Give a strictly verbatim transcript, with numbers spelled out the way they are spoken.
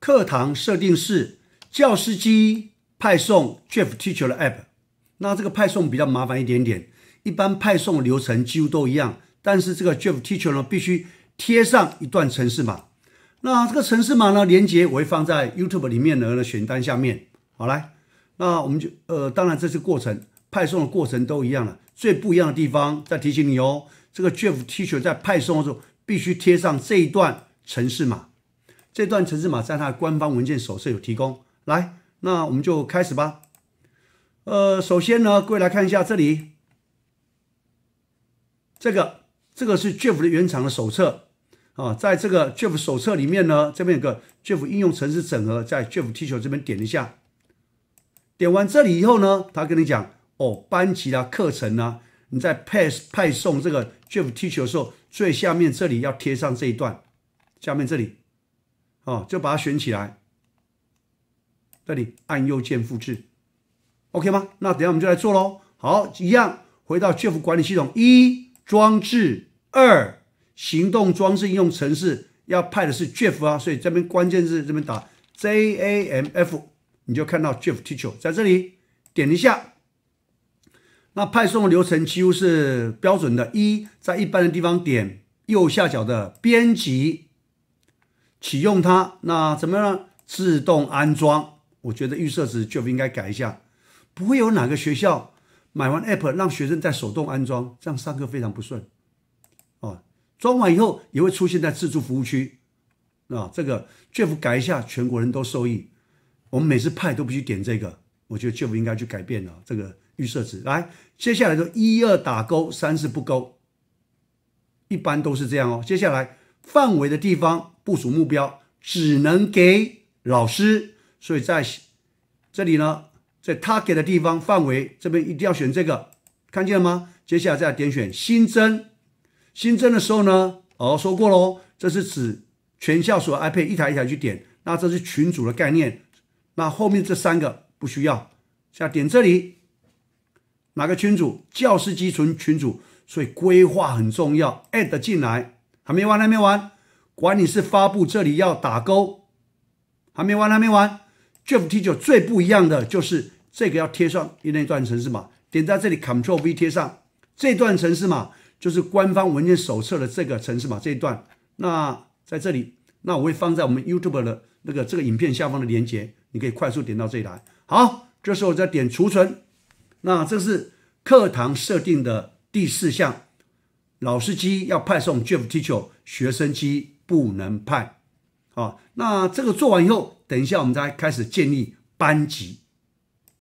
课堂设定是教师机派送 Jeff Teacher 的 App。那这个派送比较麻烦一点点，一般派送流程几乎都一样，但是这个 Jeff Teacher 呢必须贴上一段程式码。那这个程式码呢，连结我会放在 YouTube 里面的选单下面。好，来，那我们就呃，当然这是过程，派送的过程都一样了。最不一样的地方，再提醒你哦，这个 Jeff Teacher 在派送的时候必须贴上这一段程式码。这段程式码在它的官方文件手册有提供。来，那我们就开始吧。呃，首先呢，各位来看一下这里，这个这个是 Jeff 的原厂的手册啊，在这个 Jeff 手册里面呢，这边有个 Jeff 应用程式整合，在 Jeff Teacher 这边点一下，点完这里以后呢，他跟你讲哦，班级啊、课程啊，你在派派送这个 Jeff Teacher 的时候，最下面这里要贴上这一段，下面这里哦，就把它选起来，这里按右键复制。OK 吗？那等一下我们就来做咯。好，一样回到 Jeff 管理系统，一装置，二行动装置应用程式，要派的是 Jeff 啊，所以这边关键字这边打 J A M F， 你就看到 Jeff Teacher 在这里，点一下。那派送的流程几乎是标准的，一在一般的地方点右下角的编辑，启用它，那怎么样呢？自动安装，我觉得预设值 Jeff 应该改一下。不会有哪个学校买完 App 让学生再手动安装，这样上课非常不顺哦。装完以后也会出现在自助服务区啊。这个 Jeff 改一下，全国人都受益。我们每次派都必须点这个，我觉得 Jeff 应该去改变了这个预设值。来，接下来就一二打勾，三四不勾，一般都是这样哦。接下来范围的地方部署目标只能给老师，所以在这里呢。在 target 的地方范围这边一定要选这个，看见了吗？接下来再点选新增，新增的时候呢，哦说过咯，这是指全校所有 iPad 一台一台去点，那这是群组的概念，那后面这三个不需要，现在点这里，哪个群组？教师机群群组，所以规划很重要 ，add 进来，还没完还没完，管理室发布这里要打勾，还没完还没完。Jeff Teacher 最不一样的就是这个要贴上那段程式码，点在这里 Ctrl V 贴上这段程式码，就是官方文件手册的这个程式码这一段。那在这里，那我会放在我们 YouTube 的那个这个影片下方的连结，你可以快速点到这里来。好，这时候再点储存。那这是课堂设定的第四项，老师机要派送 Jeff Teacher， 学生机不能派。好，那这个做完以后，等一下我们再开始建立班级。